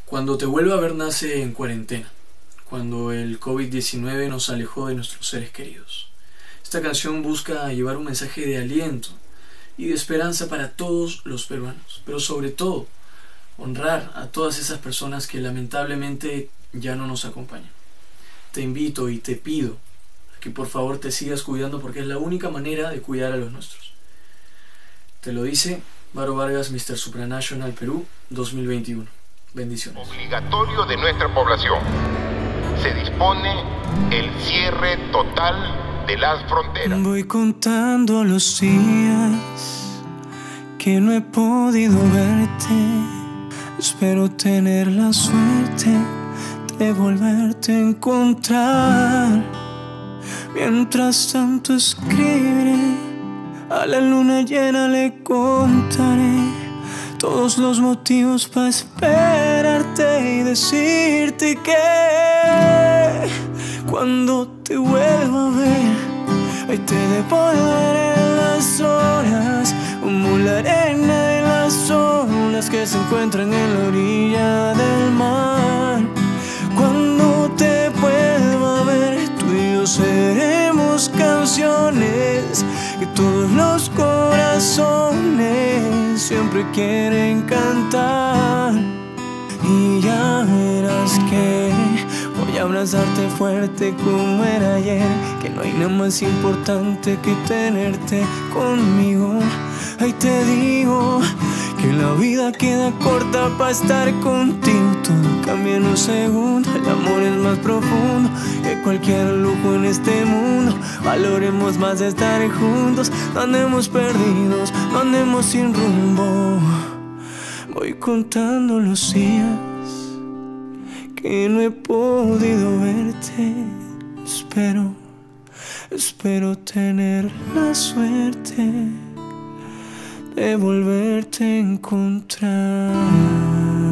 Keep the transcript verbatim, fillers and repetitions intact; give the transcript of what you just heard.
Cuando te vuelva a ver nace en cuarentena, cuando el COVID diecinueve nos alejó de nuestros seres queridos. Esta canción busca llevar un mensaje de aliento y de esperanza para todos los peruanos, pero sobre todo honrar a todas esas personas que lamentablemente ya no nos acompañan. Te invito y te pido a que por favor te sigas cuidando, porque es la única manera de cuidar a los nuestros. Te lo dice Varo Vargas, mister Supranational Perú dos mil veintiuno. Bendiciones. Obligatorio de nuestra población. Se dispone el cierre total de las fronteras. Voy contando los días que no he podido verte. Espero tener la suerte de volverte a encontrar. Mientras tanto escribiré, a la luna llena le contaré todos los motivos para esperarte y decirte que cuando te vuelva a ver, ahí te devolveré en las horas como la arena de las olas que se encuentran en la orilla del mar. Cuando te vuelva a ver, tú y yo seremos canciones que todos los corazones siempre quieren cantar. Y ya verás que voy a abrazarte fuerte como era ayer, que no hay nada más importante que tenerte conmigo. Ahí te digo que la vida queda corta para estar contigo. Todo cambia en un segundo, el amor es más profundo que cualquier lujo en este mundo. Valoremos más de estar juntos, no andemos perdidos, no andemos sin rumbo. Voy contando los días que no he podido verte. Espero, espero tener la suerte de volverte a encontrar.